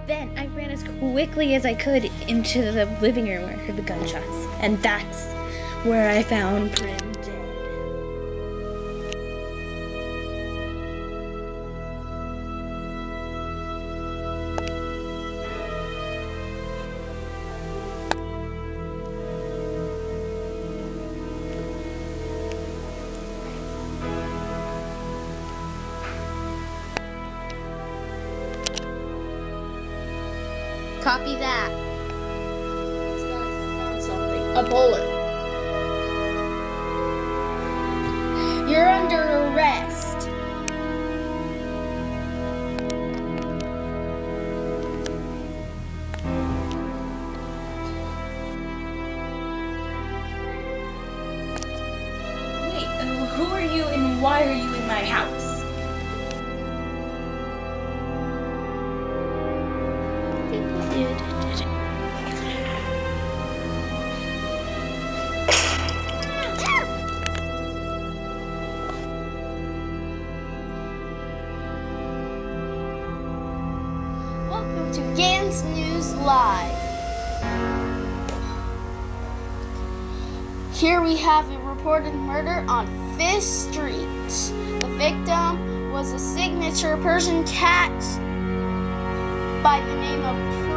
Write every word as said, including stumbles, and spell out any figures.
Then I ran as quickly as I could into the living room where I heard the gunshots. And that's where I found Prim dead. Copy that. Something. A bullet. You're under arrest. Wait, uh, who are you and why are you in my house? Welcome to Ganz News Live. Here we have a reported murder on Fifth Street. The victim was a signature Persian cat by the name of